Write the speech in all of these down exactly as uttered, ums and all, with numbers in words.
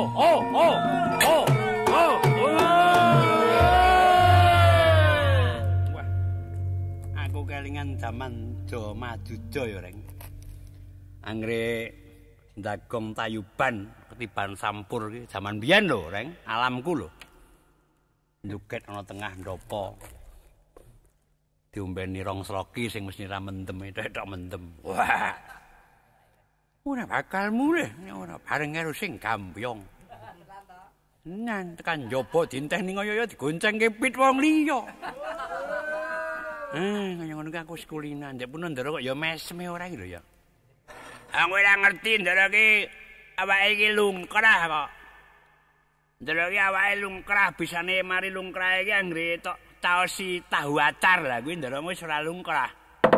oh, oh, oh, oh, wah, aku kelingan zaman Jawa Majuda ya, Reng. Anggere ndagong tayuban ketiban sampur iki jaman biyen lho, Reng, alamku lho. Njuket ana tengah ndopo. Diombeni rong sloki sing wis nira mendem tok mendem. Wah. Ora bakal mulih, ora bareng karo sing gambyong. Nan tekan njaba dinteni kaya digoncengke pit wong liya. Eh, kaya ngono ki aku sekulinan, ndek pun ndara kok ya mesem ora iki lho ya. Aku ora ngerti ndara ki awake iki lungkrah kok. Ndara ki awake lungkrah bisane mari lungkrah iki anggere tok taosi tahu acar lah kuwi ndara wis ora lungkrah.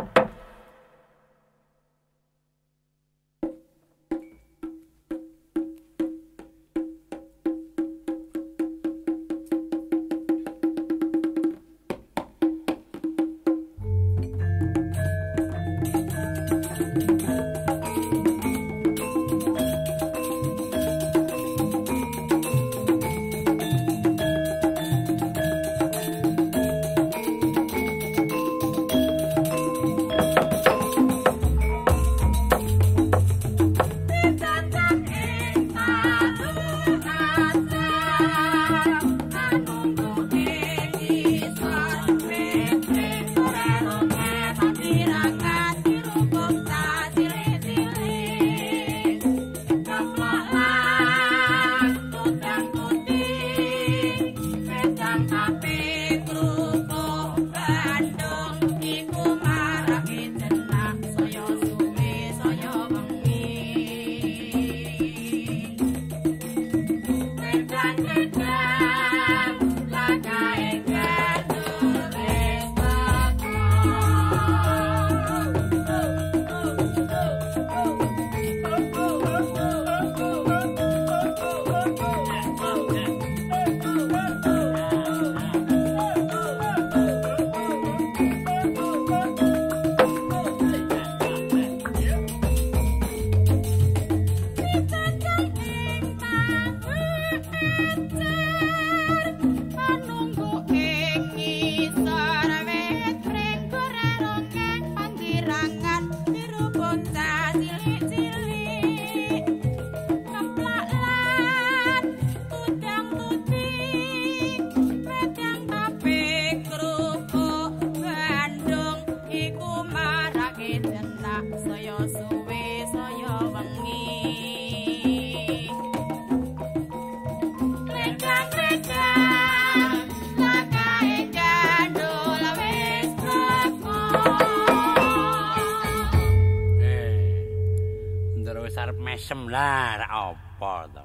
Mesem lah, apa to?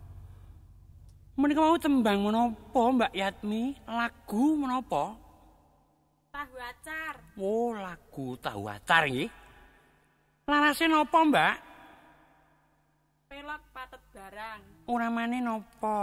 Menika mau tembang menapa, Mbak Yatmi? Lagu menapa? Tahu acar. Oh, lagu tahu acar nggih. Larase napa, Mbak? Pelok patet barang. Uramane napa?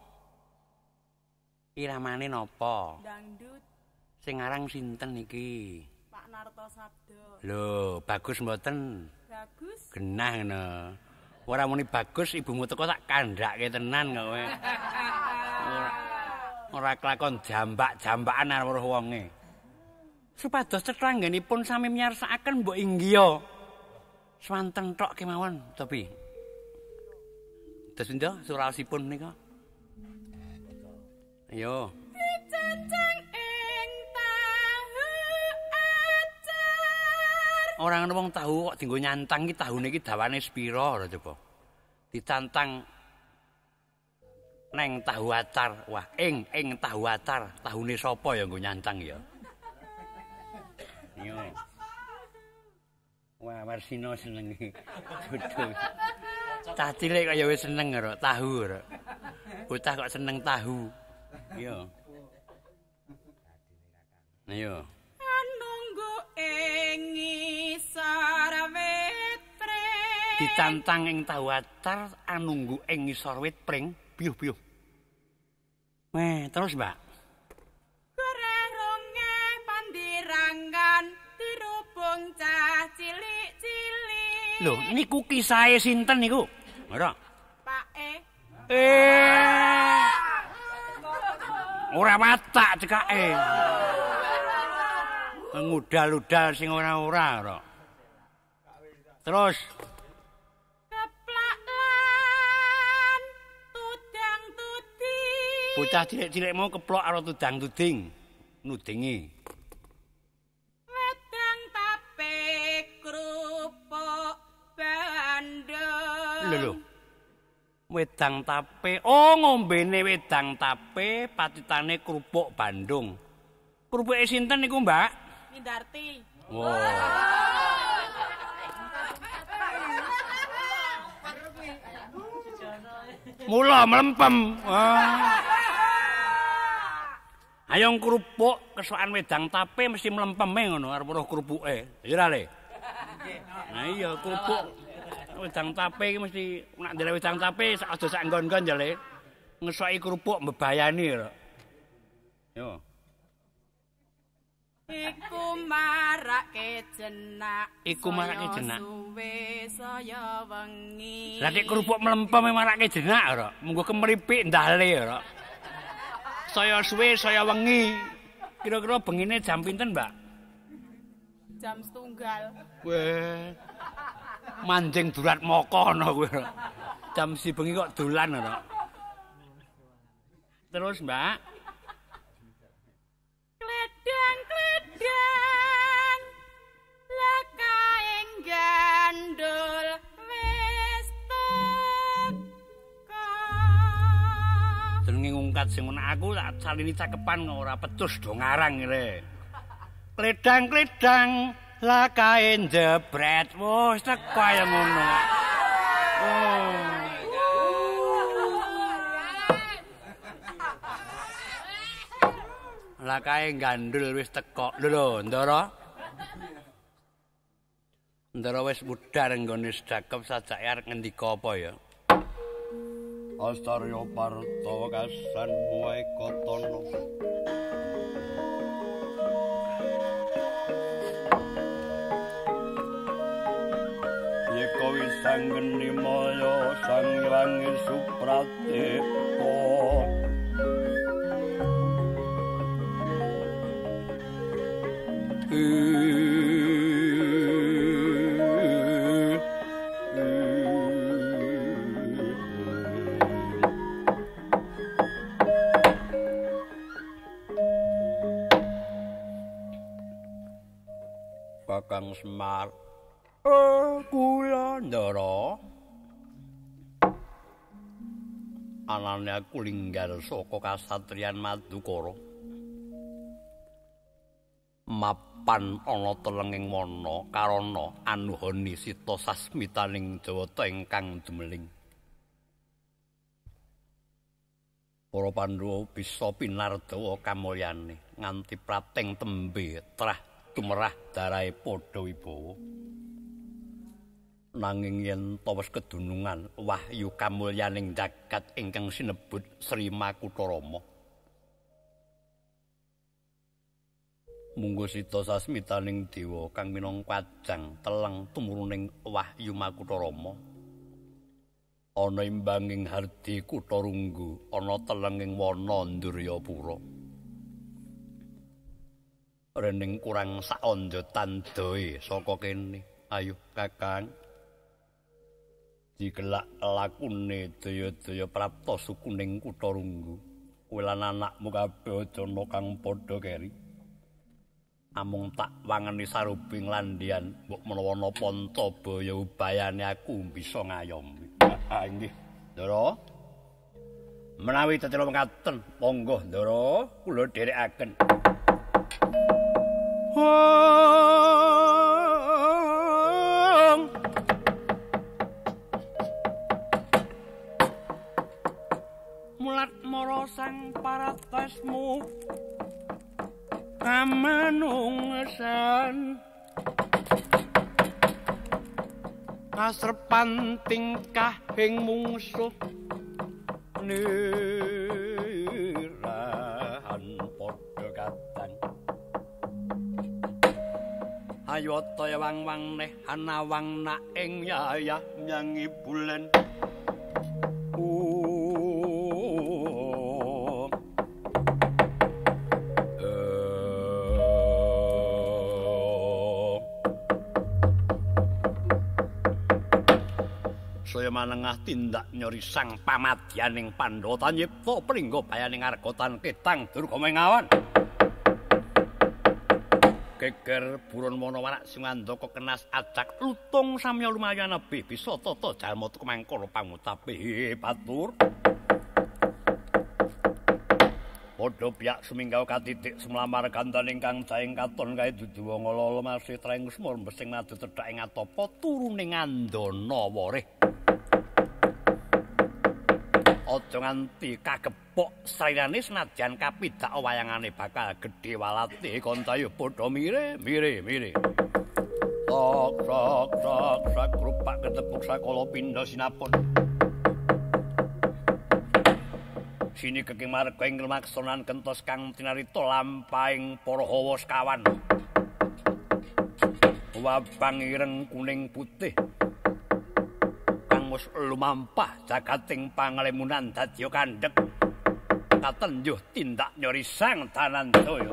Iramane napa? Dangdut. Sing aran sinten iki? Pak Narto Sabdo. Lho, bagus mboten? Bagus. Genah ngono. Ora muni bagus ibumu teko tak kandhake tenan kok kowe. Ora ora kelakon jambak-jambakan karo wonge. Supados cetranggenipun sami miyarsakaken mbok inggiya. Swanten tok kemawon, tapi. Terus ndak surasipun nika. Ayo. Orang wong tahu kok dienggo nyantang iki tahune iki dawane sepira ora coba. Dicantang neng tahu acar. Wah, ing ing tahu acar, tahune sapa ya nggo nyantang ya. Yo. Wah, Marsino seneng iki. Jodoh. Cah cilik kok ya wis seneng karo tahu ora. Bocah kok seneng tahu. Yo. Ayo. Dicantang ing tahu acar anunggu ing ngisor wit pring biyuh-biyuh. Weh, terus, Mbak. Gorerunge pandirangan dirubung cah cilik-cilik. Lho, niku kisahe sinten niku? Ora. Pak E. Eh. Ora watak cekake. Ngudal-udal sing ora-ora ora. Terus keplak lan tudang tuding. Bocah cilik-cilik mau keplok karo tudang tuding. Nudingi. Wedang tape krupuk bandeng. Lho lho. Wedang tape. Oh, ngombene wedang tape patitane krupuk Bandung. Krupuke sinten niku, Mbak? Mindarti. Wow. Mula melempem. Wah. Ayo krupuk kesukaan wedang tape mesti melempeme ngono arep roh krupuke. Ya ora le. Nah iya krupuk wedang tape iki mesti nek ndele wedang tape aja sak nggon-nggon ya le. Ngesoki krupuk mbebayani lho. Yo. Iku marake jenak. Iku marake jenak. Suwe saya wengi. Lah nek kerupuk melempem marake jenak ora. Munggo kemripik ndale ora. Saya suwe saya wengi. Kira-kira bengine jam pinten, Mbak? Jam setunggal. Weh. Manjing durat moko ana kowe. Jam si bengi kok dolan ora. Terus, Mbak? Kledang-kledang lakaing gandul wis teka. Jenenge ngungkat sing ngono aku tak salini cakepan ora pecus do ngarang ngene. Kledang-kledang lakae jebret wis teko ya ngono. Oh. Lakae gandul wis teko. Lho lho, Ndara. Ndara wis budhar nggone sedekep sajake arep ngendika apa ya? Astarya parta kasan wae kotono. Yeka wisanggeni maya sang wangi supratepa. Kakang Semar, eh kula Ndara. Anane aku linggar saka kasatriyan Madukara. Mapan ana telenging wana karana anuhani sita sasmitaning Jawata ingkang dumeling. Para Pandhawa bisa pinardawa kamulyane nganti prateng tembe trah tumerah darahe padha wibawa. Nanging yen tawes kedunungan wahyu kamulyaning jagat ingkang sinebut Sri Makutarama. Munggo sita sasmitaning dewa kang minangka kajang teleng tumuruning wahyu Makutarama. Ana imbanging hardi Kutarunggu, ana telenging wana Nduryapura. Rening kurang saanja tandoe saka kene. Ayo Kakang. Dikelak lakune daya-daya prapta sukuning Kutarunggu. Kowe lan anakmu kabeh aja ana kang padha keri. Amung tak wangeni sarubing landian mbok menawa napa Antabaya ubayane aku bisa ngayomi. Ah nggih, Ndara. Menawi tetela mekaten, monggo Ndara, kula dherekaken. Hong. Mulat mara sang paratasmu kamanungsan kasrepan tingkah ing mungsuh nirahan padha kadang ayata wang-wang neh anawang nak ing yayah nyangi bulan uh manengah tindak nyori sang pamadyaning Pandhawa tanyipta pringga bayaning argotan ketang durga mengawan. Geger buron monowarak sing andaka kenas acak lutung samya lumayan lebih bisa tata jalma kemangkara pangutape batur. Padha piyak suminggaw katitik semlamar gandan ingkang jaing katon kae dudu wong ala masih treng semur mbesing madu cedhak ing atapa turuning andana wareh. Aja nganti kagepok srairane senajan kapidak wayangane bakal gedhe walate kontayu padha mire mire mire. Tok tok tok sak rupak ketepuk sakala pindha sinapun. Sini keking marga ing lemaksonan kentos kang tinarita lampahing para hawa sekawan. Wabang ireng kuning putih kang wis lumampah jagating panglemunan dadya kandhek katenjuh tindak nyori sang Danandaya.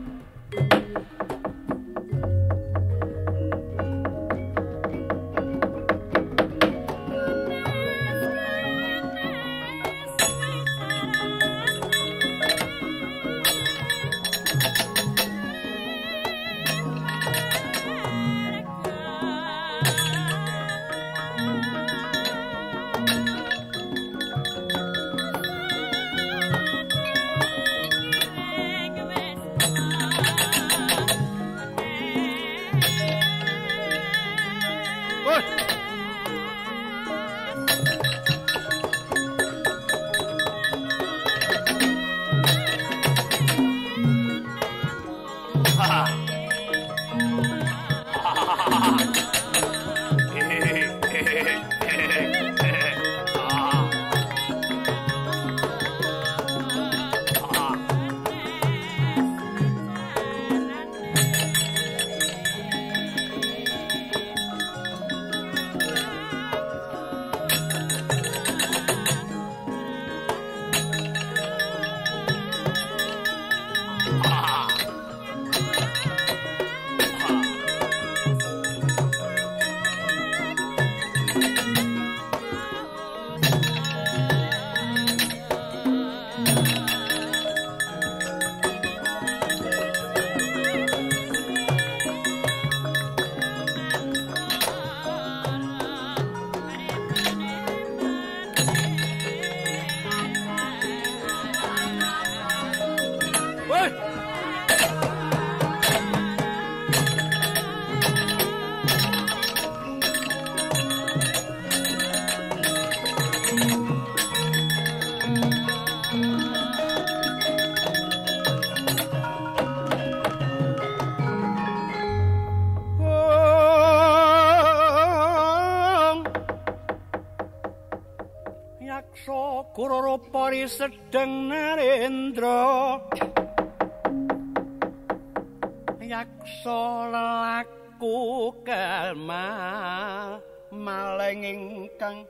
Pari sedeng Narendra yaksa lelaku kelma maleng ingkang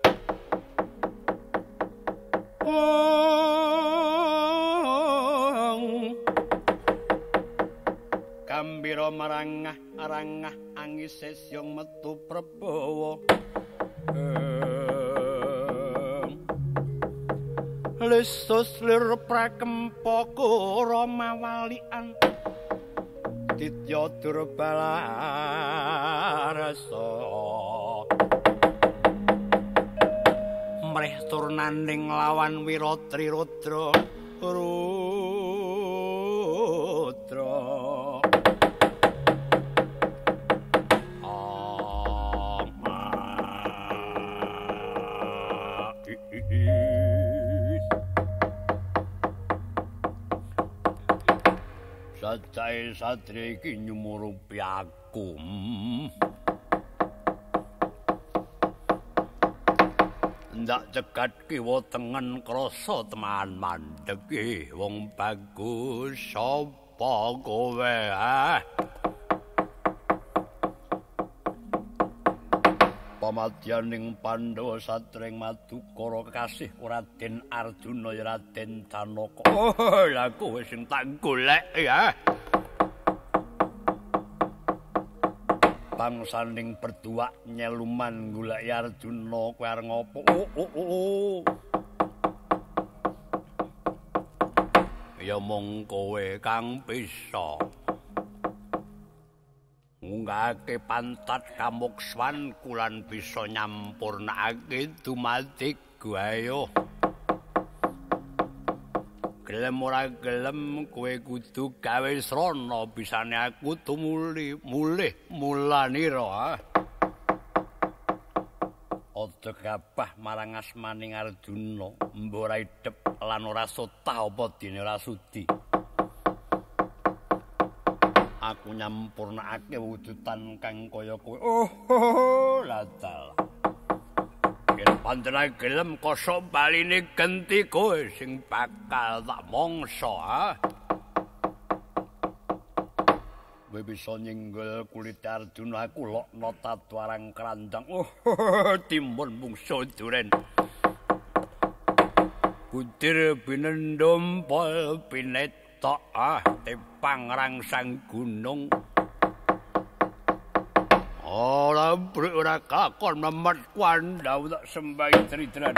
kambira marangah arangah angis sesyong metu Prabawa lesus lir prakempaka ramawalian ditya durbalarasa mrih turnaning lawan Wiratri Rudra Rudra Sacahe satria iki nyumurupi aku. Ndak cegat kiwa tengen krasa teman mandhek wong bagus sapa kowe ah? Pamadyaning Pandhawa satring Madukara kekasih Raden Arjuna ya Raden Janaka. Oh, lha kowe sing tak golek ya. bangsaning berdua nyeluman golek Arjuna kowe arep ngopo? Oh, oh, oh, oh. Ya mung kowe kang bisa ngunggahake pantat kamukswan kulan bisa nyampurnakake dumadi guayo. Gelem ora gelem kowe kudu gawe srana bisane aku tumuli mulih mulanira. Aja gabah marang asmaning Arjuna, mbok ora idep lan ora sotah apa dene ora sudi. Aku nyampurnakake wujudan kang kaya kowe. Oh, oh latal. Yen panjenengan gelem kosok baline genti kowe sing bakal tak mangsa, ha. Kowe bisa nyenggol kulit Arjuna aku lokno tatu arang krandang. Oh, timbun bungsu duren. Kudir binendom pol pinetok ah tepang rangsang gunung. Ora brek ora kakon memet kandhau tak sembahi tridran.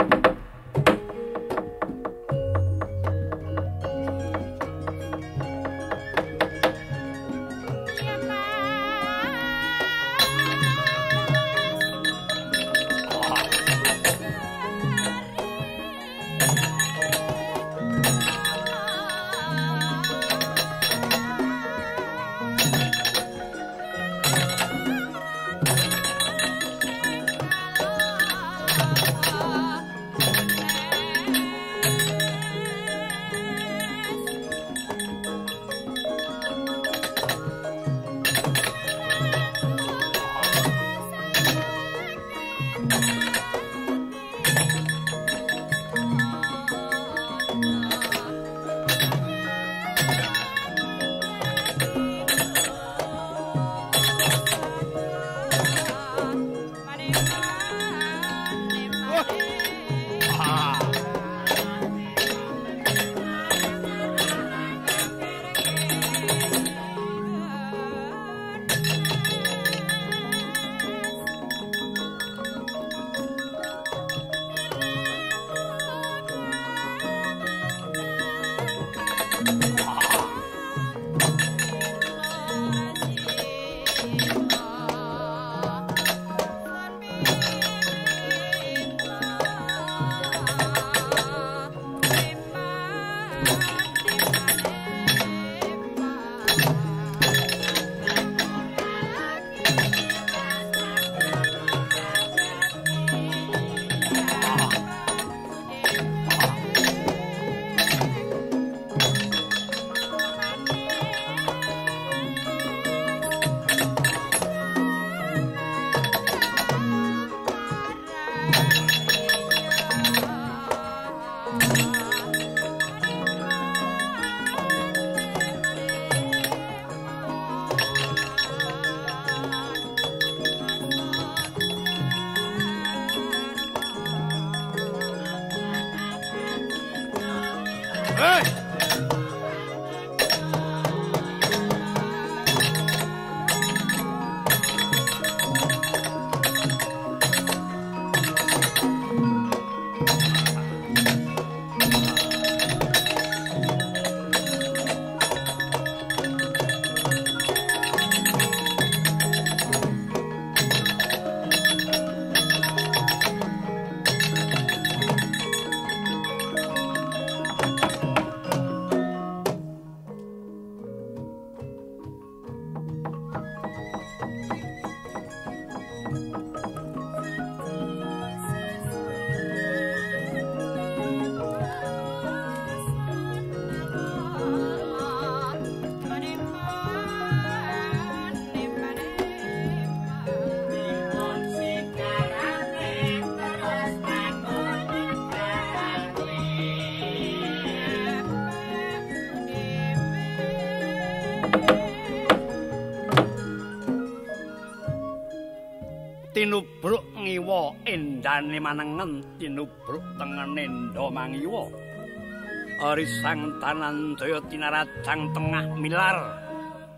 Tinubruk ngiwa endane manengen tinubruk tengene ndo mangiwa arisang tanan daya tinarajang tengah milar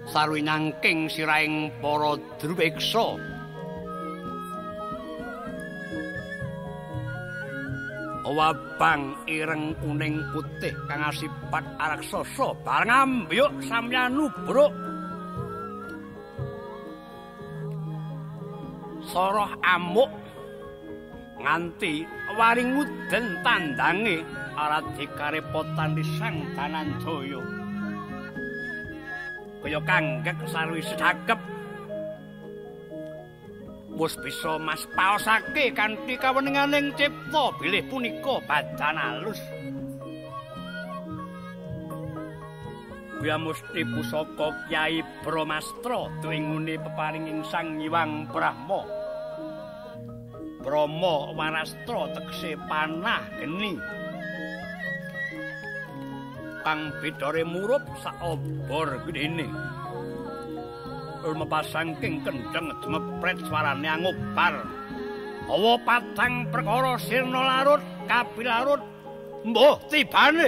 sarwi nyangking sirahing para drupeksa wabang ireng kuning putih kang asipat araksasa bareng ambyuk samyan nubruk soroh amuk nganti waring uden tandange aradi karepotan disang Dananjaya kaya kanggek sarwi sedakep wis bisa mas paosake kanthi kaweninganing cipta bilih punika badan alus kuya musti pusaka Kyai Bramastra tuwingune peparinging Sang Hyang Brahma Brahma Warastra tegese panah geni kang bedore murup sak obor gedene mepasangking kendheng demepret swarane angobar awa patang perkara sirna larut kapilarut mbuh tibane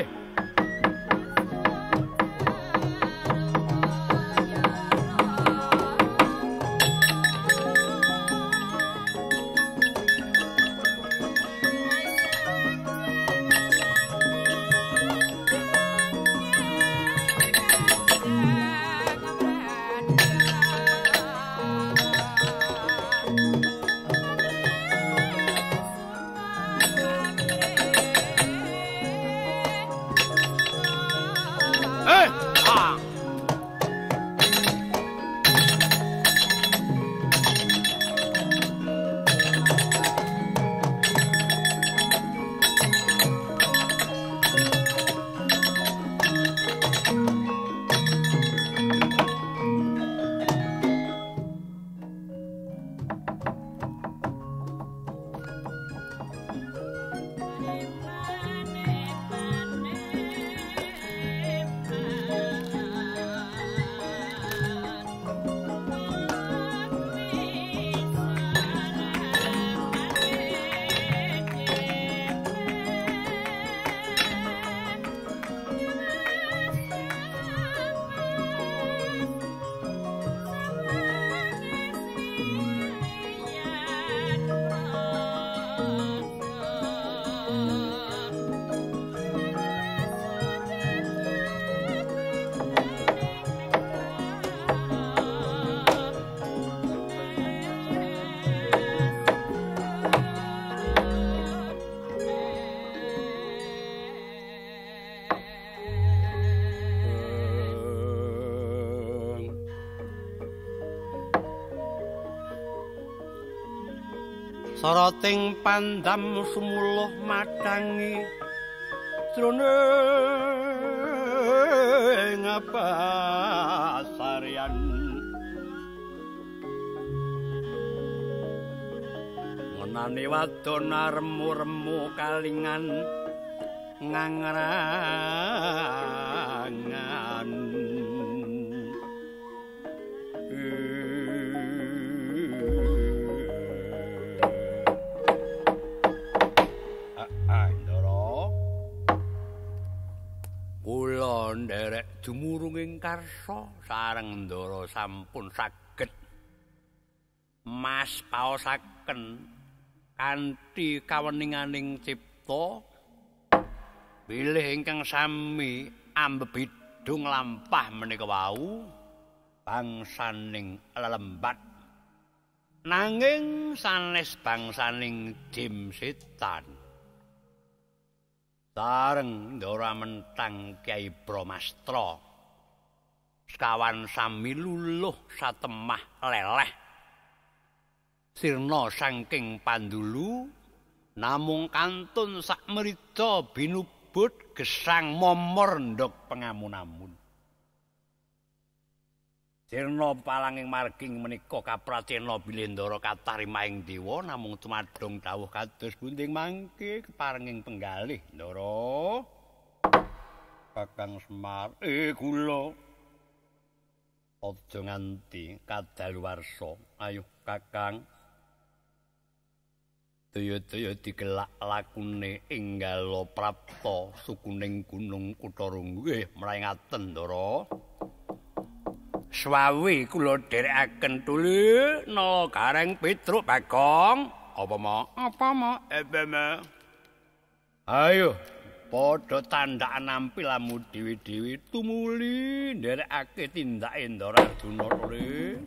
soroting pandam sumuluh madangi srone ngapa sarian ngenani wadon remu-remu kalingan ngangrangan kula nderek dumurung ing karsa sareng Ndara sampun saged mas paosaken kanthi kaweninganing cipta bilih ingkang sami ambebidung lampah menika wau bangsaning lelembat nanging sanes bangsaning jim setan sareng Ndara mentang Kyai Bramastra sekawan sami luluh satemah leleh sirna saking pandulu namung kantun sak mrida binubut gesang momor ndok pengamun-amun sirna palanging marging menika kapracena bilih Ndara katarimahing dewa namung tumadhong dawuh kados bunting mangke keparenging penggalih Ndara Kakang Semar eh kula aja nganti kadaluwarsa ayo Kakang daya-daya digelak lakune Enggala Prapta sukuning Gunung Kutharungga nggih mraengaten Ndara Swawi kula dherekaken tuli nala gareng Petruk Bagong. Apa ma? Apa ma? Apa ma? Ayo padha tandhakan nampi lamu dewi-dewi tumuli nderekake tindake Ndara Arjuna tuli.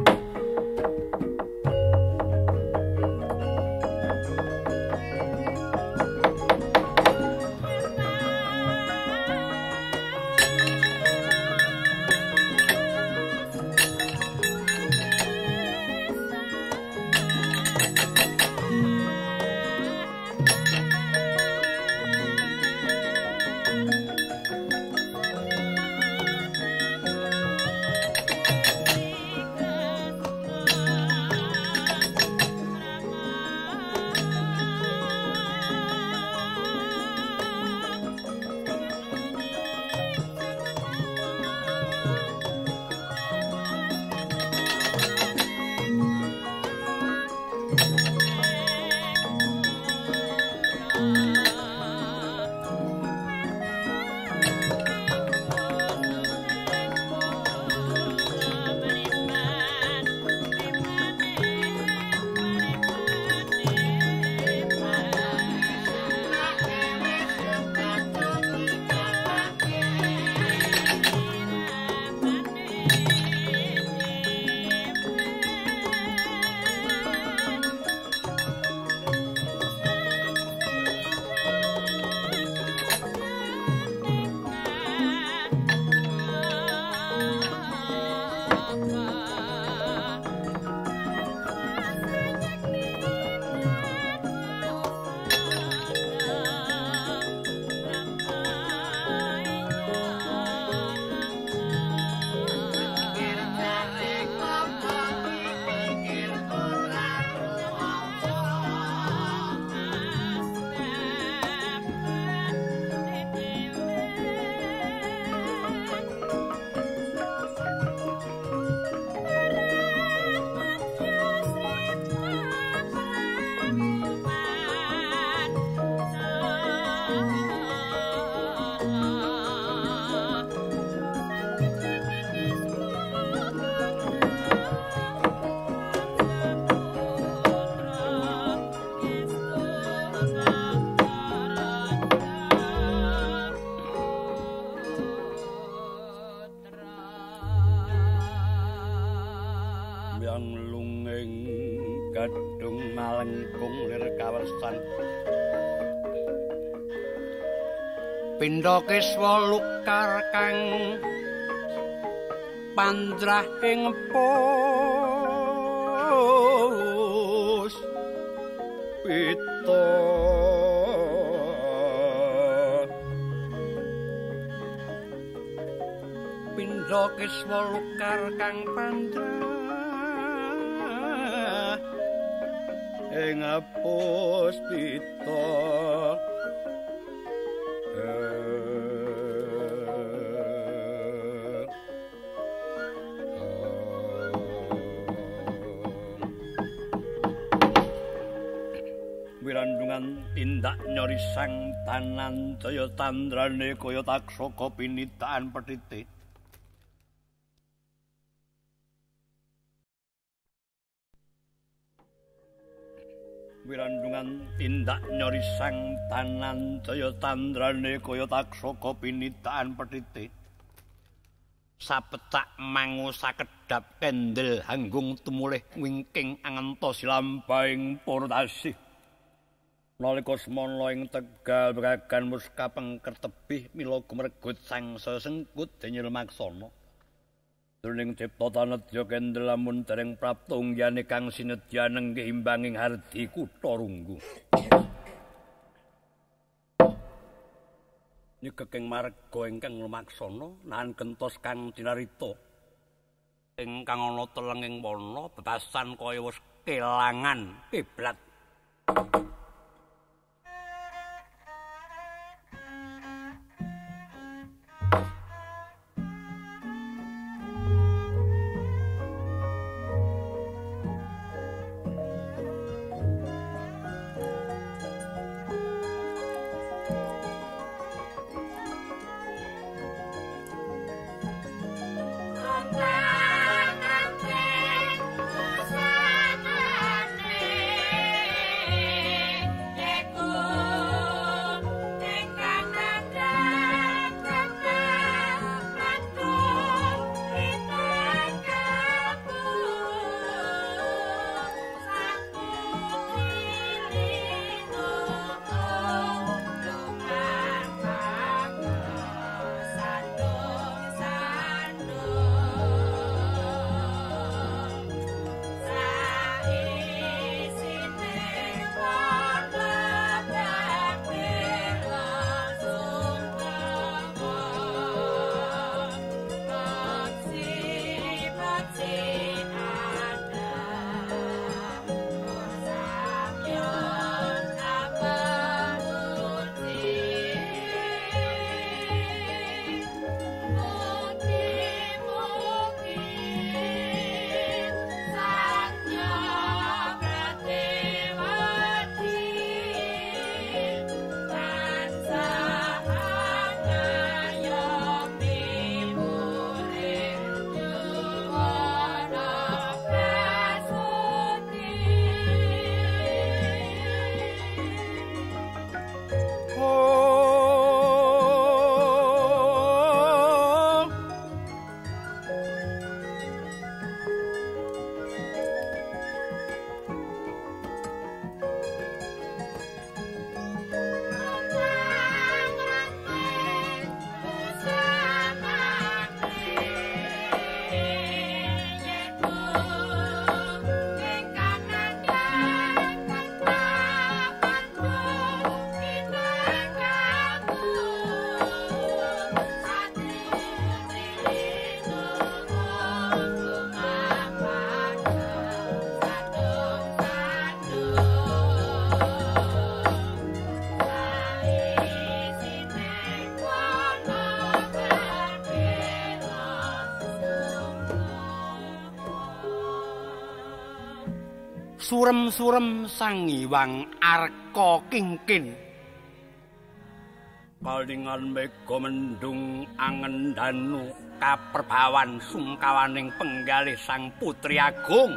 Pindha kiswa lukar kang pandrah ing pus pita pindha kiswa lukar kang pandrah ing pus pita wirandungan tindak nyorisang tanan jaya tandrane kaya taksaka pinitaan petite wirandungan tindak nyorisang tanan jaya tandrane kaya taksaka pinitaan petite sapetak mangu sakedhap kendel hanggung tumulih wingking angantos lampahing purtasih nalika semana ing Tegal Bragan muska pengker tebih mila gumregut sang sesengkut denyil maksana Jroning cipta tanedya kendel lamun dereng prapta unggiyane kang sinedya nenggih imbanging hardi kutha Runggu nyegeking marga ingkang lumaksana nahan gentos kang dinarita ingkang ana telenging wana bebasan kaya wis kelangan kiblat Bye. surem-surem Sang Hyang Arka Kingkin kalingan mega mendung angendanu kaperbawan sungkawaning penggalih Sang Putri Agung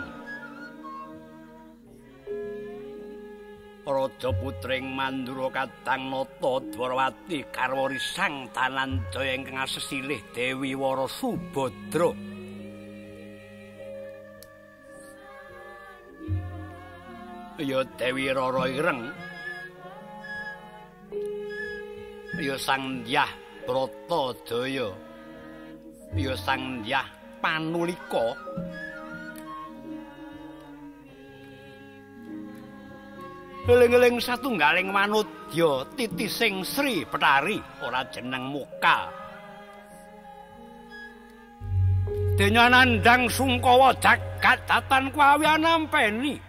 Raja Putring Mandura Kadang Nata Dwarawati garwa Risang Dananjaya ingkang sesilih Dewi Wara Subadra ya Dewi Rara Ireng ya Sang Dyah Bratajaya ya Sang Dyah Panulika eling-eling satunggaling manudya titising Sri Betari ora jeneng Muka denya nandhang sungkawa jagat datan kawian nampeni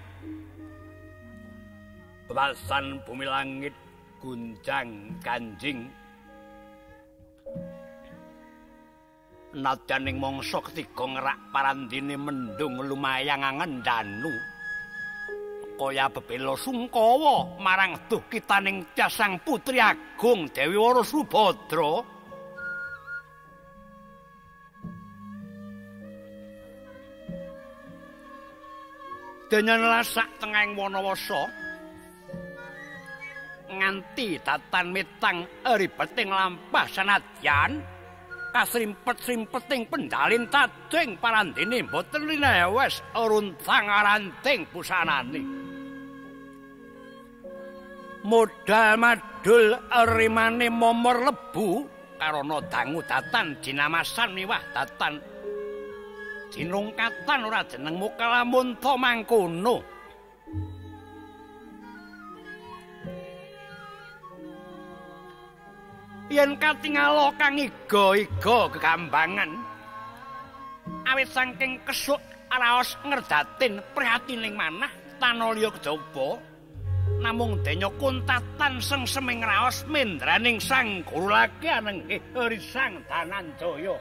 bebasan bumi langit gunjang ganjing nadyaning mangsa ketiga ngerak parandene mendung lumayang angendanu kaya bebela sungkawa marang duh kitaning Sang Putri Agung Dewi Wara Subadra denya lasak tengahing wanawasa nganti datan mitang ribeting lampah sanadyan kasrimpet-srimpeting pendalin tading parandene boten linewes runtang aranting pusanane modal madul rimane momor lebu karana dangu datan jinamasan miwah datan jinungkatan ora jeneng Mukalamunta mangkono yen katingala kang iga-iga gegambangan awit saking kesuk raos ngerdatin prihatining manah tanalya kejaba namung denya kuntatan sengseming raos mendraning Sang Guru Laki anenggih Risang Dananjaya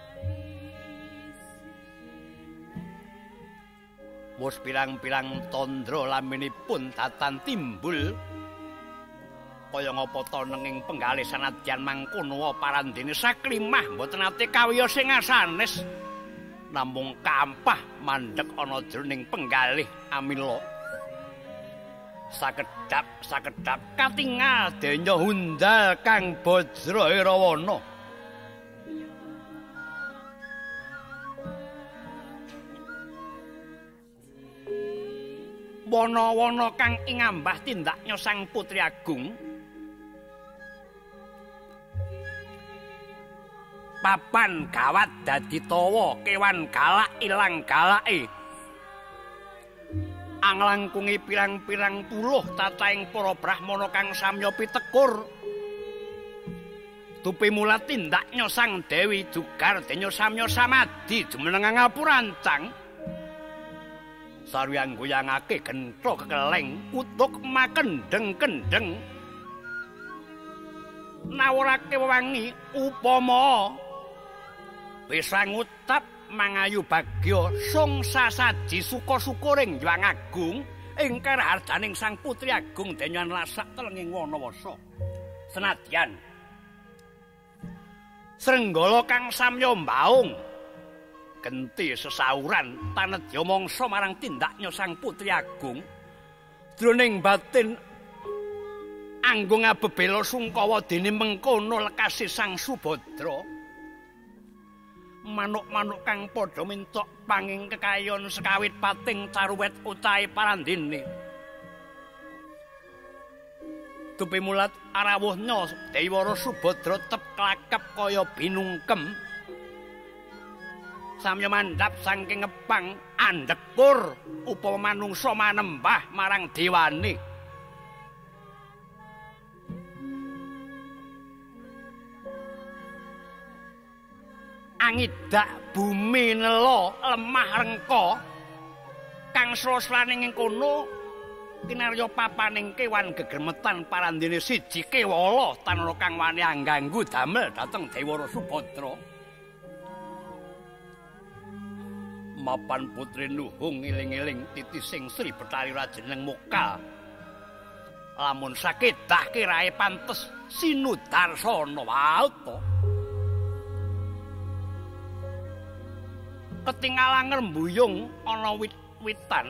wis pirang-pirang tandra laminipun datan timbul kaya ngapa ta nenging penggalih sanadyan mangkono parandene saklimah mboten ate kawiyos sing asanes namung kampah mandheg ana jroning penggalih amila sakedap sakedap katingal denya hundal kang Bajra Irawana wana-wana kang ingambah tindaknya Sang Putri Agung papan gawat dadi tawa kewan galak ilang galake anglangkungi pirang-pirang puluh tataing para brahmana kang samya pitekur tupi mulat tindaknya Sang Dewi Jugar denya samya samadi jumeneng ngapurancang sarwi anggoyangake gentha kekeleng utuk makendeng-kendeng nawurake wewangi upama bisa ngutap mangayu bagya sung sasaji suka-sukuring Hyang Agung ingkang hardaning Sang Putri Agung denyan lasak telenging wanawasa senadyan Srenggala kang samya mbaung genti sesauran tanedya mangsa marang tindaknya Sang Putri Agung jroning batin anggo ngabebela sungkawa dene mengkono lekase Sang Subadra manuk-manuk kang padha mintok panging kekayon sekawit pating caruwet utahe parandene tupi mulat arawuhnya Dewi Wara Subadra tep klakep kaya binungkem samya mandhap saking ngepang andhepur upama manungsa manembah marang dewane angidak bumi nela lemah rengka kang srosraning ing kono kinarya papaning kewan gegermetan parandene siji kewala tanara kang wani angganggu damel dhateng Dewi Wara Subadra mapan putri Nuhung iling-iling titising Sri Betari Rajeneng Mokal. Lamun sakedah kirae pantes Sinudarsana wae to. Ketinggalan ngrembuyung ana wit-witan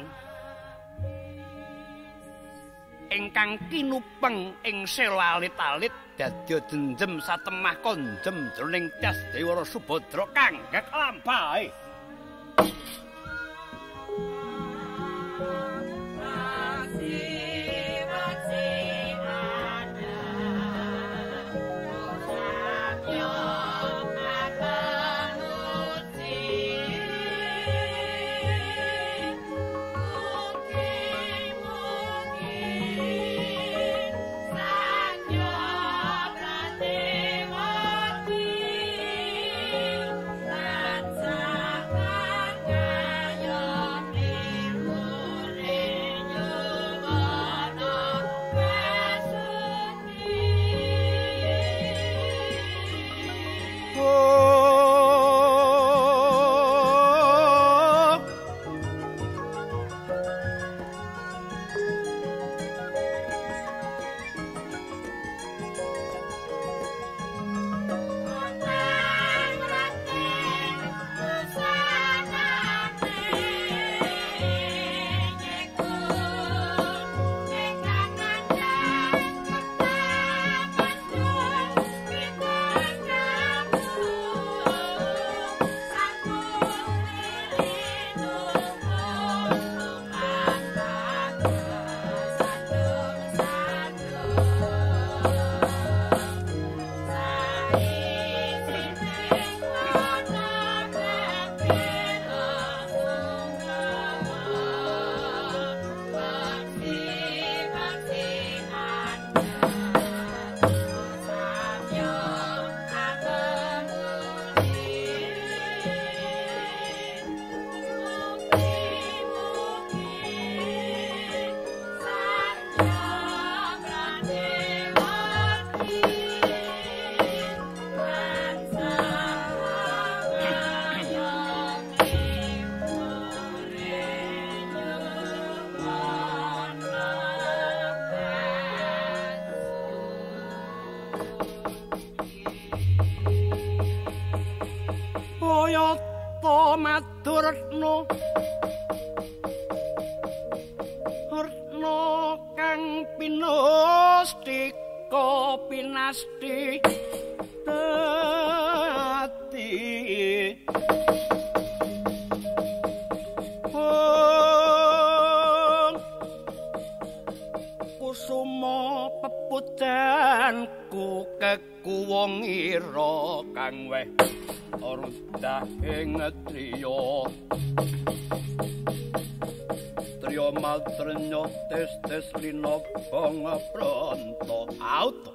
ingkang kinupeng ing sela alit-alit dadya denjem satemah konjem jroning tias Dewara Subadra kanggek lampahe. Madurna Retna kang pinastika pinasti dadi kusuma peputanku kekuwongira kang weh Orudahing triya triya matrenya tes-tes lina bang pranta out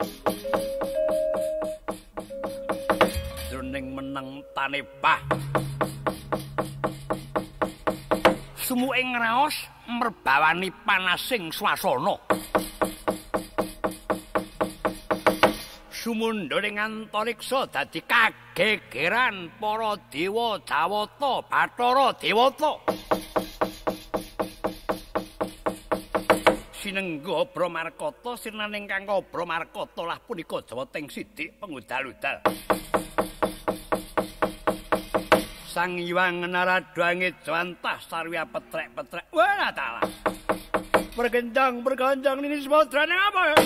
jroning meneng tanebah sumuing raos merbawani panasing swasana sumundhaning antariksa dadi kagegeran para dewa Jawata Bathara Dewata sinengga Bramarkata sinaning kang Bramarkata lah punika Jawating Sidik pengudal-udal Sang Hyang Naradwange jwantah sarya petrek-petrek wala taala bergendang berganjang ini semodrane apa ya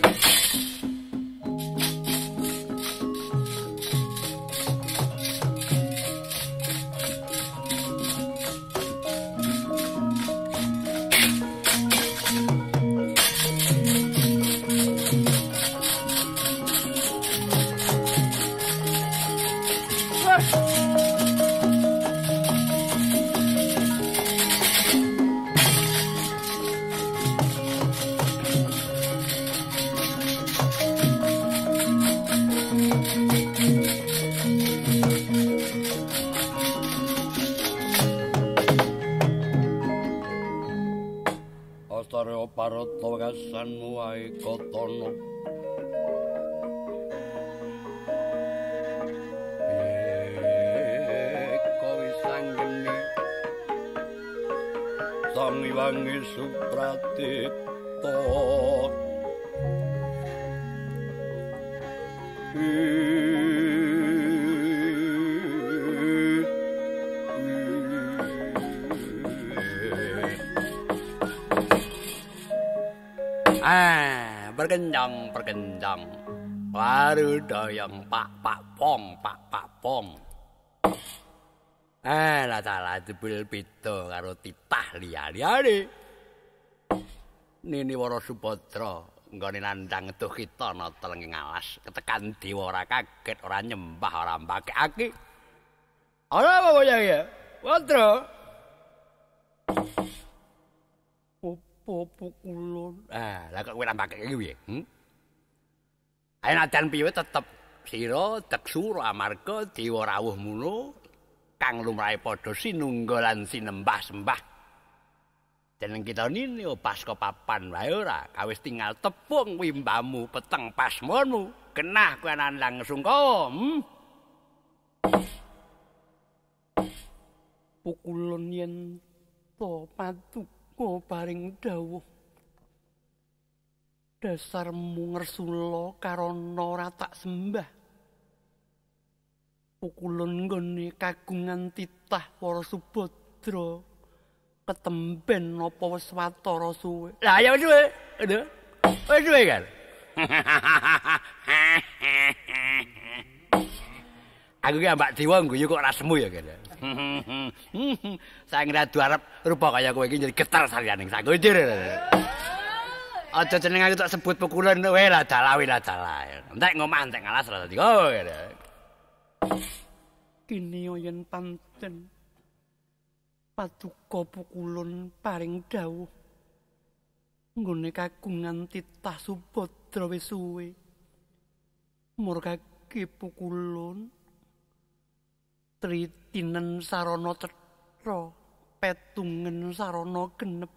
Parata kasan wae kotono Eko wisanggeni wangi-wangi Supratita Ah, berkencang, berkencang. Warudayang pak pak pong, pak pak pong. Ah, lah salah jebul beda karo titah liya-liyane. Nini Wara Subadra nggone nandhang tuh kita nata ing alas, ketekan dewa ora kaget, ora nyembah, ora mbakekake. Ora apa ya? Wadra. Apa pukulun? Ah, lah kok kowe mbakeke iki piye? Hm? Ayo najan piye tetep sira deksura amarga dewa rawuh mula kang lumrahe padha sinungga lan sinembah sembah. Jeneng kita nini pas papan wae ora kawis tinggal tepung wimbamu peteng pasmonmu genah kowe nandhang sungkawa. Hmm? Pukulun yen to paduka paring dawuh dasarmu ngersula karana ora tak sembah. Pukulun nggone kagungan titah para Subadra ketemben apa wis watara suwe. Lah ya wis suwe. Aduh. Wis suwe kan. Aku ki ambak dewa ngguyu kok ora semu ya kan. Sang radu arep rupa kaya kowe iki jadi getar saliyaning sakunjur. Aja jeneng aku tak sebut pukulan wae lah dalawe lah dalah. Entek ngomah entek ngalas lah dadi. Oh. Kini yen pancen paduka pukulun paring dawuh nggone kagungan titah Subadra wis suwe. Murkake pukulun tritinen sarana cetha petungen sarana genep.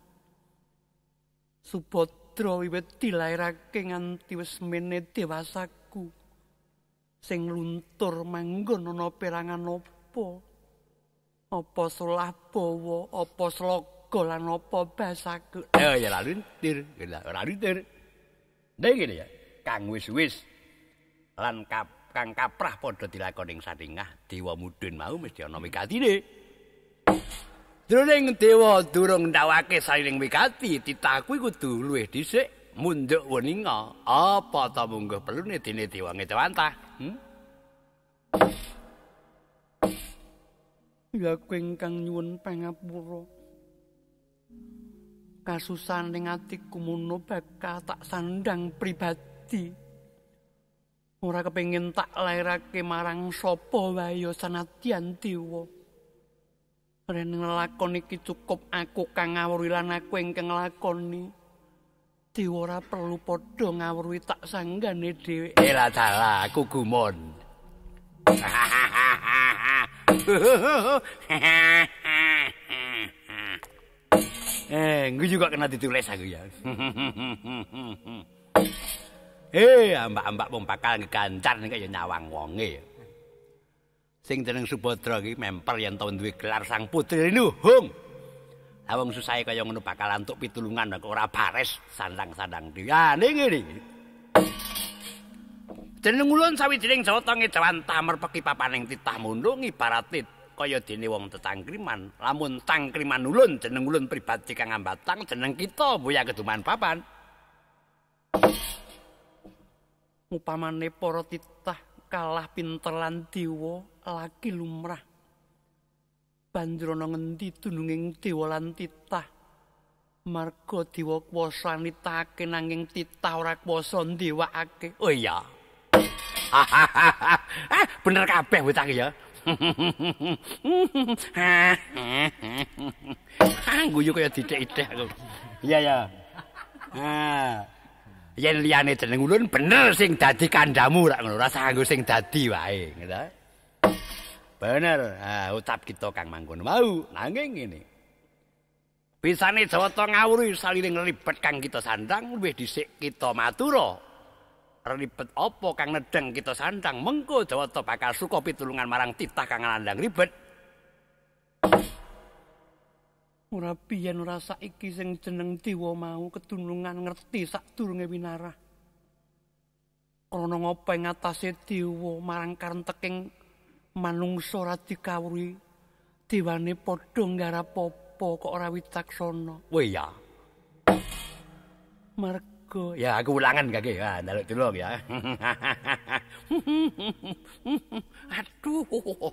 Subadra wiwit dilairake nganti wis mene dewasaku. Sing luntur manggon ana perangan apa? Apa selah bawa, apa sloga lan apa basaku. Ya ya lalintir, ora lintir. Ndek ngene ya, kang wis-wis lan kap, kang kaprah padha dilakoni ing satingah dewa mudhun mau mesti ana wikatine. Jroning dewa durung ndawake salining wikati, titah kuwi kudu luwih dhisik mundhuk weninga. Apa ta mungguh perlune dene dewa ngedawantah? Hmm? Ya kowe ingkang nyuwun pangapura. Kasusaning atiku mono bakal tak sandang pribadi. Ora kepengin tak lairake marang sapa wae sanadyan dewa. Rene lakon iki cukup aku kang ngawruhi lan aku ingkang nglakoni. Dewa ora perlu padha ngawruhi tak sanggane dhewe. Eh lah salah, aku gumun. Eh, gue juga kena ditulis aku ya. Eh, ambak-ambak wong bakal ngegancar nek kaya nyawang wonge. Sing jeneng Subadra iki memper yen tau duwe gelar sang putri nuhung. Lah wong susahe kaya ngono bakal antuk pitulungan kok ora bares sandang-sandang dhewe. Ah, ning ngene. Jeneng ulun sawijining jawata ngejawantah merpeki papaning titah mundung ibarate kaya dene wong tetangkriman. Lamun tangkriman ulun jeneng ulun pribadi kang ambatang jeneng kita boya keduman papan. Upamane para titah kalah pinter lan dewa laki lumrah. Banjur ana ngendi dununging dewa lan titah? Marga dewa kuwasa nitahake nanging titah ora kuwasa ndewakake. Oh iya. Ah, bener kabeh bocah iki ya. Ah, guyu kaya dithik-ithik aku. Iya ya. Ah. Yen liyane jeneng ulun bener sing dadi kandhamu rak ngono, ora sanggo sing dadi wae, ngono. Bener. Ah, ucap kita Kang mangkono mau, nanging ngene. Bisane Jawata ngawruhi saliring ribet kang kita sandang luwih dhisik kita matura. Ribet apa kang nedeng kita sandang mengko Jawata bakal suka pitulungan marang titah kang landang ribet. Ora biyen ora saiki sing jeneng Dewa mau kedunungan ngerti sadurunge winarah. Krana ngapa ing atase Dewa marang karenteking manungsa ora dikawruhi dewane padha nggarap apa kok ora wicaksana. Weh ya. Marga ya aku ulangan kaki. Ah, njaluk tulung ya. Aduh.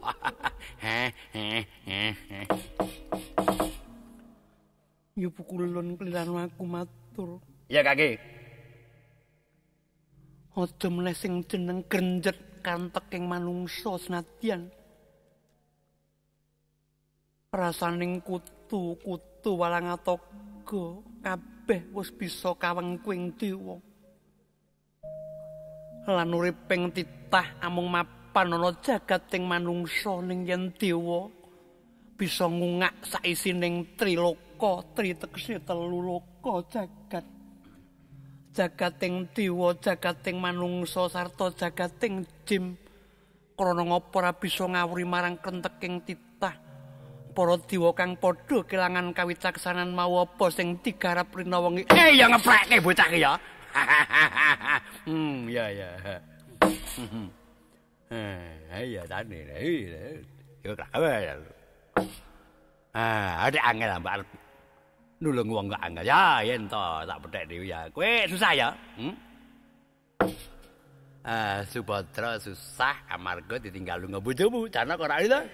Ya pukulun kliran aku matur. Ya kaki. Aja meneh sing jeneng grenjet kanteking manungsa senadyan rasaning kutu-kutu walangatoga kabeh wis bisa kawengkuing dewa lan uriping titah amung mapan ana jagating manungsa ning yen dewa bisa ngungak saisining triloka tri tegese telu loka jagat jagating dewa jagating manungsa sarta jagating jim krana ngapa ora bisa ngawuri marang kenteking titah para dewa kang padha kelangan kawicaksanan mau apa sing digarap rina wengi eh ya ngeprekke bocah ki ya hmm ya ya eh ya tane yo kabeh ah ada angel mbak nulung wong kok angel ya yen to tak pethek dhewe ya kowe susah ya hmm? ah Subadra susah amarga ditinggal lunga bojomu jana kok ora itu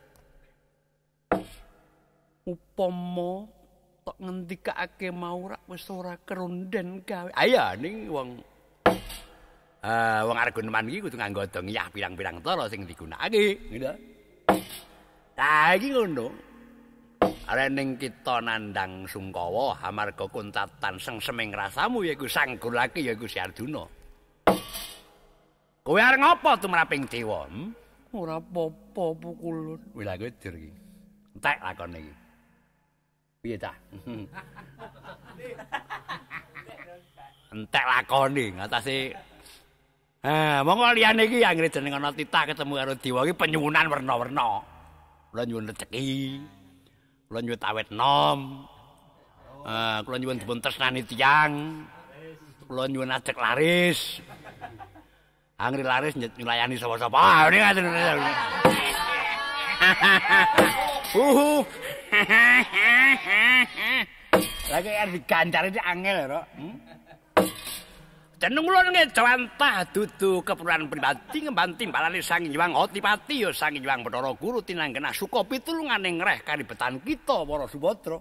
upama tok ngendikake mau rak wis ora keronden gawe ayo ning wong ah wong arep guneman iki kudu nganggo dongiyah pirang-pirang cara sing digunakake gitu ta iki ngono Arening kita nandang Sungkawa amarga kuntatan sengseming rasamu yaiku sang gulaki yaiku Si Arjuna. Kowe arep ngapa tumraping dewa? Hmm? Ora apa-apa pukulun. Wis lha kedur iki. Entek lakone iki. Piye ta? Entek lakone ngatasi Ah, monggo liyane iki anggere jeneng ana titah ketemu karo dewa iki penyuwunan werna-werna. Kula nyuwun rezeki. Kula nyuwun awet nom. Eh, kula nyuwun dipun tresnani tiyang. Kula nyuwun ajek laris. Angri laris nyulayani sapa-sapa. Ah, ini ngaten. Uh. Lagi kan digancar iki angel ya, Rok. Hmm? Jeneng kula nggih jawantah dudu keperluan pribadi ngemban timbalane Sang Hyang Adipati ya Sang Hyang Bathara Guru tinanggena suka pitulungane ngreh karibetan kita para Subadra.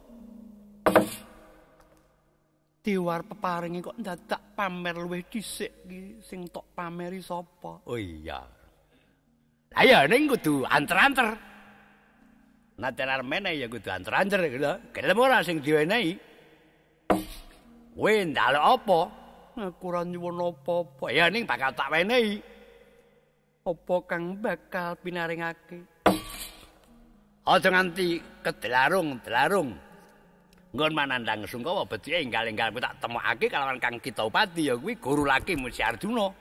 Diwar peparingi kok dadak pamer luwih dhisik iki sing tok pameri sapa? Oh iya. Lah ya ning kudu anter-anter. Natenar meneh ya kudu anter-anter gitu. Kelem ora sing diwenehi. Kowe ndaluk apa? Aku ora nyuwun apa-apa. Ya ning bakal tak wenehi. Apa kang bakal pinaringake? Aja nganti kedelarung-delarung. Nggon manandang Sungkawa bedike enggal-enggal tak temokake kalawan Kang Kitapati ya kuwi guru lakimu Si Arjuna.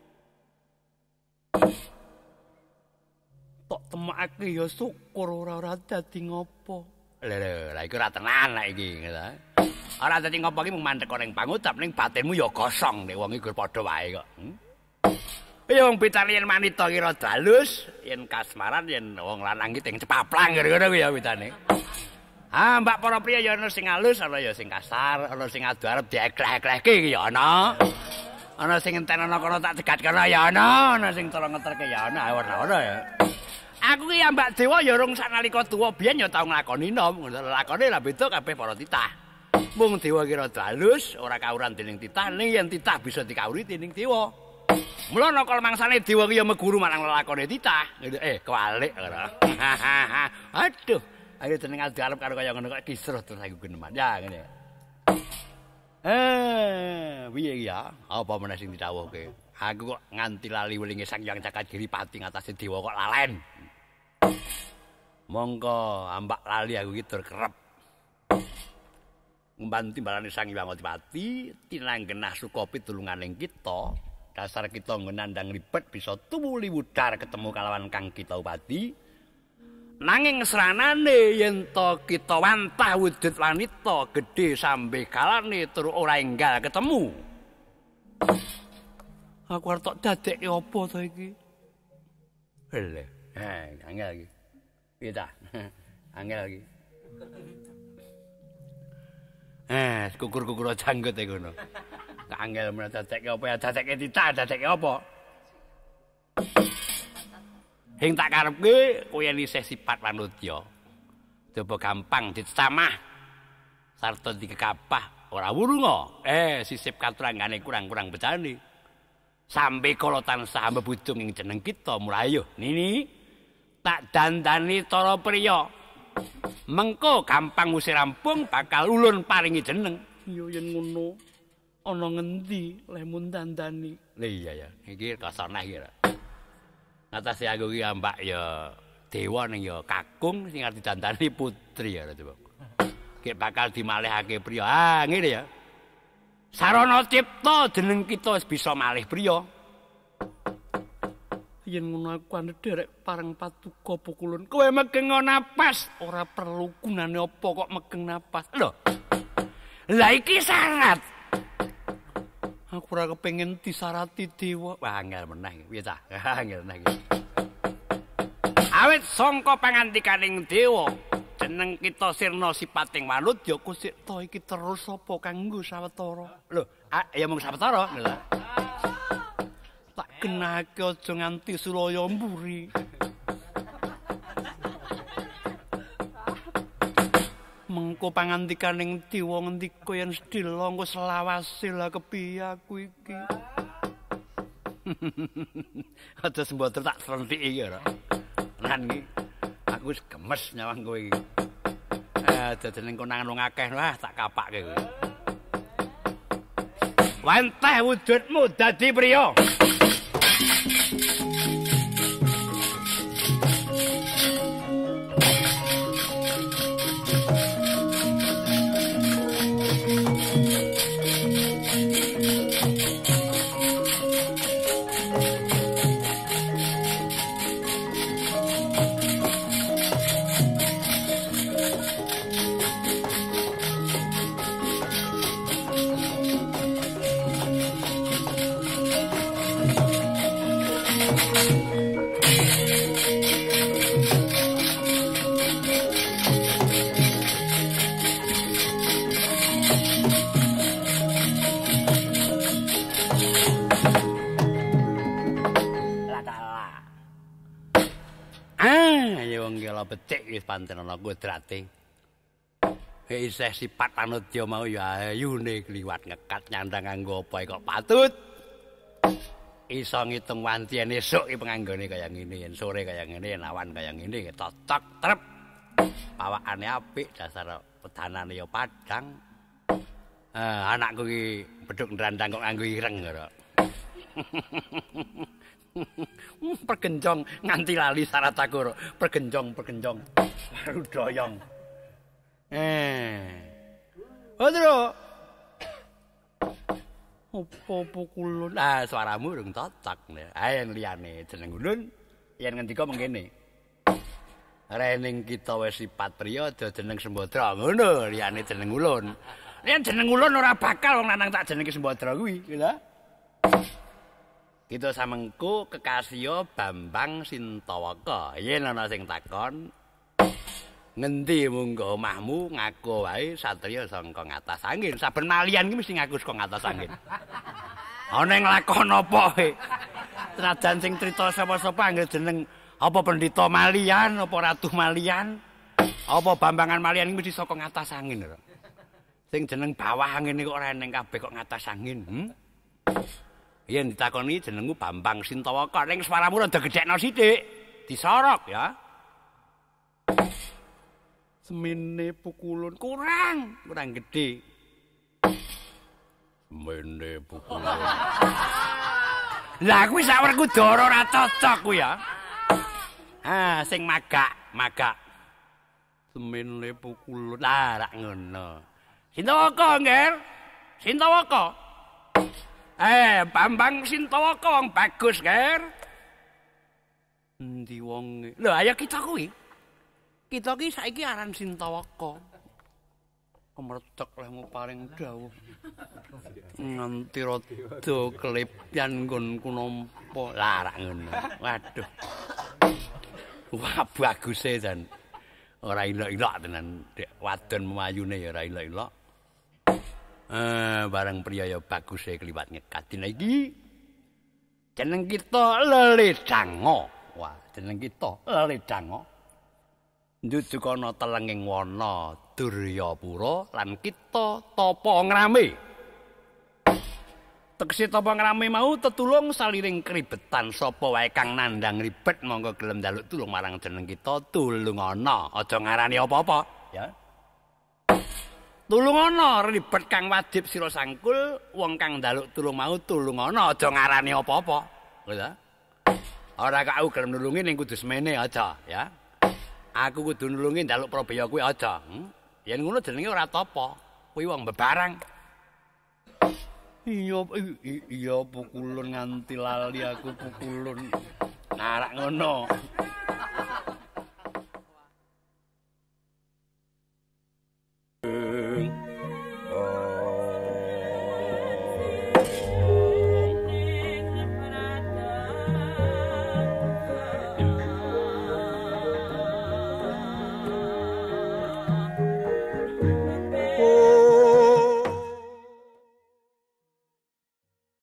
Tok temokake ya syukur ora-ora dadi ngopo. Lho, lha iku ora tenan lek iki ngono. Ora dadi ngopo iki mung mandhek ning pangucap ning batinmu ya kosong nek wong iku padha wae kok. Hmm? Ya wong pitane yen manita kira dalus, yen kasmaran yen wong lanang iki teng cepaplang ngono kuwi ya pitane. Ah, mbak para priya ya ana sing alus, ana ya sing kasar, ana sing adu arep diekleh-eklehke iki ya ana. Ana sing enten ana kono tak cegat kono ya ana, ana sing cara ngeterke ya ana, ora-ora ya. Aku ki Mbak Dewa ya rung sanalika tuwa biyen ya tau nglakoni nom, lakone lah beda kabeh para titah. Mung dewa kira dalus, ora kawuran dening titah, ning yen titah bisa dikawuri dening dewa. Mula ana kala mangsane dewa ki ya meguru marang lelakone titah. Eh, kewalik ora. Aduh. Ayo jeneng arep karo kaya ngono kok kisruh terus aku geneman. Ya ngene. Eh, piye ya? Apa meneh sing didhawuhke? Aku kok nganti lali welinge Sang Hyang Jagadipati ngatasé dewa kok lalen. Mongko ambak lali aku iki tur kerep. Ngemban timbalane Sang Hyang Adipati tinanggenah suka pitulunganing kita. Dasar kita ngenandang ribet bisa tumuli wudar ketemu kalawan Kang Kitapati. Nanging sranane yen to kita wantah wujud wanita gedhe sambe kalane tur ora enggal ketemu. Aku arep tok dadekke apa to iki? Lho, ha, angel iki. Piye ta? Angel iki. Eh, kukur-kukur janggut e ngono. Angel men dadekke apa ya dadekke tita, dadekke apa? Sing tak karepke kowe yen isih sifat manutya. Coba gampang dicamah sarta dikekapah ora wurunga. Eh sisip katuranggane kurang-kurang becane. Sampai kala tansah mbebudung ing jeneng kita mulai yo. Nini tak dandani cara priya. Mengko gampang usih rampung bakal ulun paringi jeneng. Yo yen ngono ana ngendi leh mun dandani. Lah iya ya, iki kasarnah iki. Atase aku iki ambak ya dewa ning ya kakung sing arep didandani putri ya coba. Ki bakal dimalihake priya. Ah ngene ya. Sarana cipta jeneng kita wis bisa malih priya. Yen ngono aku ane derek pareng patuko pukulun. Kowe megeng napas, ora perlu gunane apa kok megeng napas. Lho. Lah iki syarat. Aku ora kepengin disarati dewa. Wah, angel meneh iki. Piye ta? Angel meneh iki. Awit sangka pangantikaning dewa, jeneng kita sirna sipating manut ya kusik to iki terus apa kanggo sawetara. Lho, ah, ya mung sawetara. Lho. Tak genake aja nganti sulaya mburi. Mengko pangantikaning dewa ngendika yen sedhela engko selawase lah kepiye aku iki. Aja semboter tak srentiki iki ora. Nan iki aku wis gemes nyawang kowe iki. Eh dadening konangan wong akeh wah tak kapakke kowe. Wantah wujudmu dadi priya. Becik wis pancen ana kodrate. Isih sifat panutya mau ya ayune kliwat ngekat nyandang nganggo apa kok patut. Iso ngitung wanti yen esuk iki penganggone kaya ngene, yen sore kaya ngene, yen awan kaya ngene, cocok trep. Pawakane apik, dasar pedanane ya padhang. Eh anakku iki bedhug ndrandang kok nganggo ireng karo. Pergenjong nganti lali syarat aku pergenjong pergenjong baru doyong eh Odro opo pukulun ah suaramu urung cocok ae liyane jeneng ulun yen ngendika mengkene rening kita wis sifat priya aja jeneng Sembadra ngono liyane jeneng ulun yen jeneng ulun ora bakal wong lanang tak jenenge Sembadra kuwi lho. Kita samengku kekasih Bambang Sintawaka. Yen ana sing takon, ngendi munggo omahmu ngaku wae satriya saka ngatas angin. Saben malian iki mesti ngaku saka ngatas angin. Ana ing lakon apa kowe? Senajan sing crita sapa-sapa anggere jeneng apa pendhita malian, apa ratu malian, apa Bambangan malian iki mesti saka ngatas angin. Sing jeneng bawah angin kok ora eneng kabeh kok ngatas angin. Hmm? Yen ditakoni jenengmu Bambang Sintawaka ning swaramu rada gedhekno sithik. Disorok ya. Semene pukulun kurang, kurang gedhe. Semene pukulun. Lah kuwi sawerku dara ora cocok kuwi ya. Ah, sing magak, magak. Semene pukulun. Lah rak ngono. Sintawaka, Nger. Sintawaka. Eh, Bambang Sintawaka wong bagus, Ger. Endi wonge? Lho, ayo kita kuwi. Kita ki saiki aran Sintawaka. Kemrecek lehmu paring dawuh. Nganti rada kelepyan nggonku nampa. Lah rak ngono. Waduh. Wah baguse jan. Ora ilok-ilok tenan. Dek wadon memayune ya ora ilok-ilok. Eh barang priya ya baguse kliwat nyekat. Dina iki jeneng kita Leledanga. Wah, jeneng kita Leledanga. Njujukana telenging wana Duryapura lan kita tapa ngrame. Tegese tapa ngrame mau tetulung saliring kribetan sapa wae kang nandhang ribet monggo gelem njaluk tulung marang jeneng kita tulungana. Aja ngarani apa-apa, ya. Tulungana ribet kang wajib sira sangkul, wong kang njaluk tulung mau tulungana aja ngarani apa-apa. Ya. Ora kok aku gelem nulungi ning kudu semene aja, ya. Aku kudu nulungi njaluk probaya kuwi aja. Hmm? Yen ngono jenenge ora tapa. Kuwi wong bebarang. Iya iya pukulun nganti lali aku pukulun. Narak ngono.